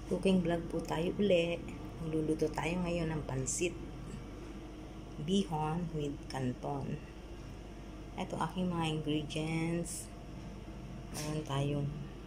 Cooking vlog po tayo uli. Magluluto tayo ngayon ng pansit bihon with canton. Ito aking mga ingredients. Meron tayong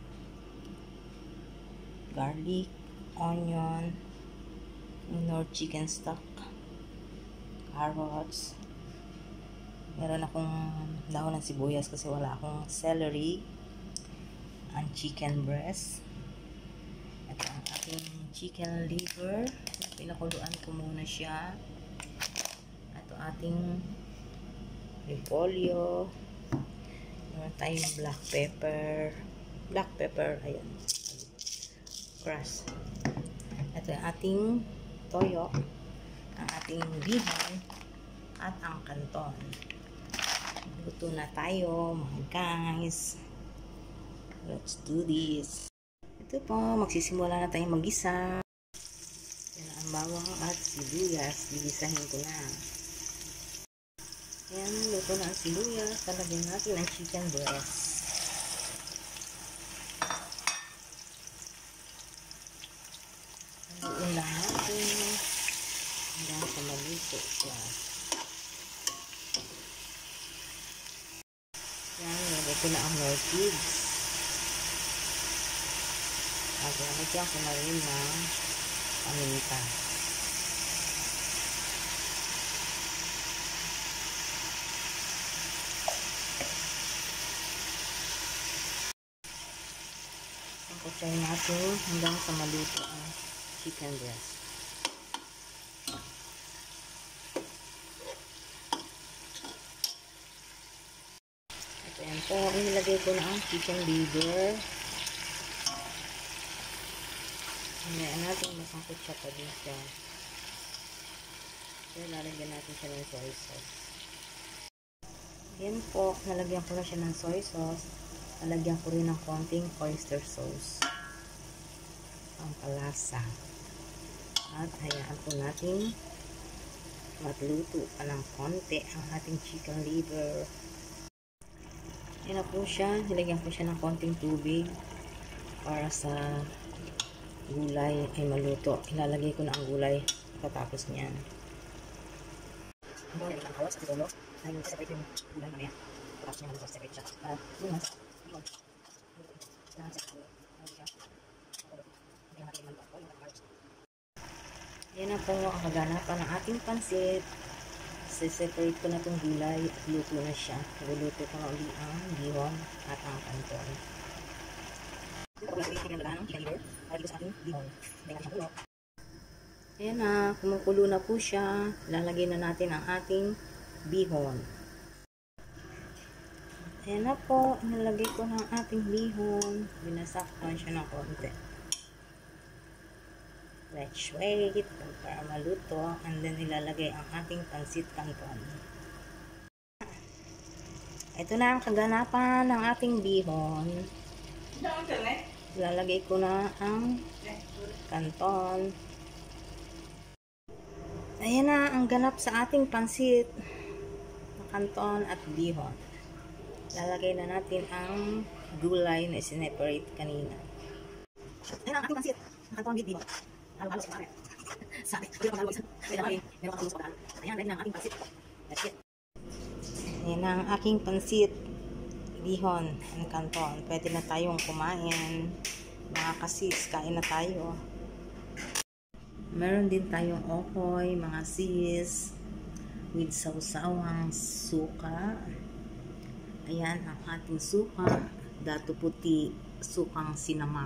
garlic, onion, nor chicken stock, carrots. Meron akong dahon ng sibuyas kasi wala akong celery, and chicken breast. Ito ang aking chicken liver. Pinakuluan ko muna siya. Ito ating repolyo. Meron tayong black pepper. Ayan. Crush. Ito ang ating toyo. Ang ating bihon. At ang canton. Luto na tayo, mga guys. Let's do this. Ito po, magsisimula na tayong mag-isa. Yan ang bawang at sibuyas. Gigisahin ko na. Yan, luto na ang sibuyas. Talagyan natin ang chicken breast. Haluin lang natin hanggang sa maluto siya. Yan, nilagay ko na ang more cubes. At nalagyan ko na rin ng paminta. Pagkutsayin natin hanggang sa maluto ang chicken breast. Ito yan po, inilagay ko na ang chicken liver. Hinayaan natin masangkot siya pa din siya. So, lalagyan natin siya ng soy sauce. Yan po, nalagyan ko na siya ng soy sauce. Nalagyan ko rin ng konting oyster sauce. Ang palasa. At hayaan po natin magluto pa ng konti ang ating chicken liver. Yan na po siya. Nilagyan ko siya ng konting tubig para sa gulay ay maluto. Ilalagay ko na ang gulay katapos niyan. Ang gulay ng kawas at itulo ay separate yung gulay mamaya. Tapos niya maluto, separate siya. Yun lang. Yan na po ang kaganapan ng ating pansit. Separate ko na itong gulay at luto na siya. Luluto ko na uli ang bihon at ang canton. Ayan na, kumukulo na po siya. Lalagay na natin ang ating bihon. Ayan na po, nilagay ko na ang ating bihon. Binasaktan siya ng konti. Let's wait para maluto. And then ilalagay ang ating pansit canton. Ito na ang kaganapan ng ating bihon. Ilalagay ko na ang canton. Ayan na ang ganap sa ating pansit. Canton at bihon. Lalagay na natin ang gulay na sineparate kanina. Ayan ang ating pansit. Canton with bihon. Halo-halo sa pare. Sabi, meron kang tulong sa pagdalo. Ayan, ready na ang ating pansit. That's it. Ayan ang aking pansit. Bihon and canton. Pwede na tayong kumain. Mga kasis, kain na tayo. Meron din tayong okoy, mga sis, with sawsawang suka. Ayan ang ating suka. Dato puti, sukang sinamak.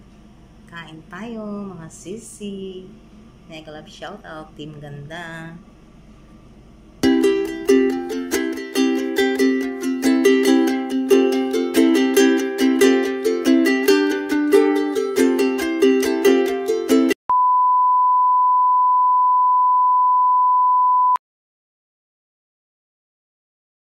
Kain tayo, mga sisi. Mega love shout out, Team Ganda.